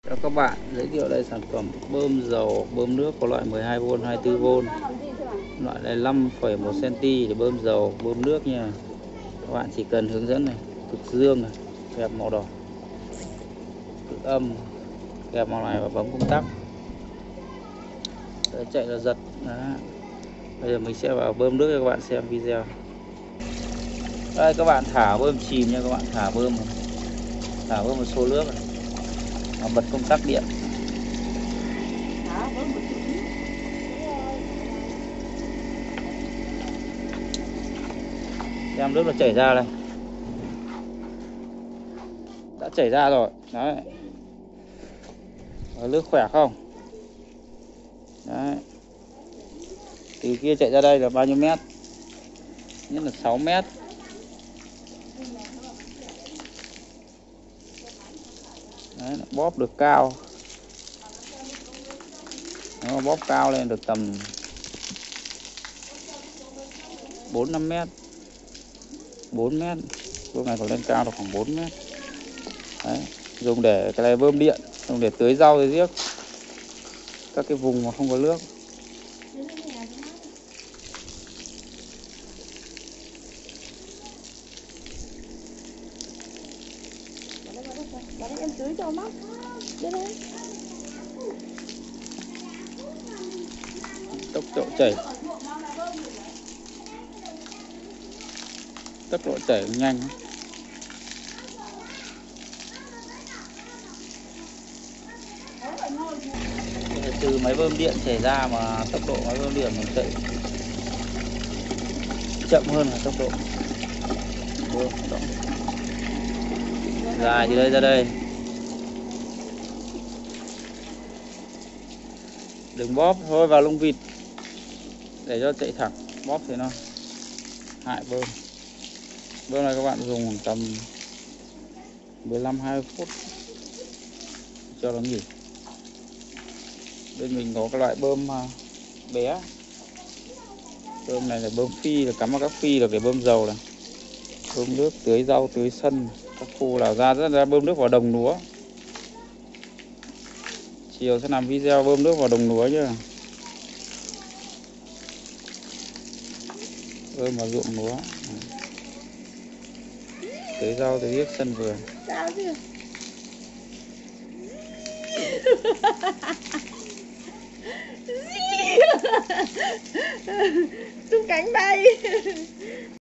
Cho các bạn giới thiệu đây sản phẩm bơm dầu bơm nước có loại 12V 24V, loại này 5,1 cm để bơm dầu bơm nước nha. Các bạn chỉ cần hướng dẫn này, cực dương này kẹp màu đỏ, cực âm kẹp màu này và bấm công tắc. Đấy, chạy là giật. Đấy. Bây giờ mình sẽ vào bơm nước cho các bạn xem video. Đây các bạn thả bơm chìm nha, các bạn thả bơm một xô nước này. Và bật công tắc điện. Xem nước nó chảy ra đây, đã chảy ra rồi đấy. Nước khỏe không đấy. Từ kia chạy ra đây là bao nhiêu mét? Nhất là 6 mét. Đấy, bóp được cao. Nó bóp cao lên được tầm 4-5 mét, 4 mét. Lúc này còn lên cao được khoảng 4 mét. Đấy, dùng để cái này bơm điện, dùng để tưới rau tưới riếc các cái vùng mà không có nước. Em tưới cho mắt. Đây đây. Tốc độ chảy nhanh. Từ máy bơm điện chảy ra mà tốc độ máy bơm điện mình chạy chậm hơn là tốc độ bơm dài từ đây ra đây. Đừng bóp thôi vào lông vịt để cho chạy thẳng, bóp thì nó hại bơm. Bơm này các bạn dùng khoảng tầm 15-20 phút cho nó nghỉ. Bên mình có cái loại bơm bé. Bơm này là bơm phi, là cắm vào các phi được để bơm dầu này. Bơm nước tưới rau tưới sân, các khu là ra bơm nước vào đồng lúa. Chiều sẽ làm video bơm nước vào đồng lúa nhá. Bơm vào ruộng lúa. Tưới rau tưới riếc sân vườn. Tung cánh bay.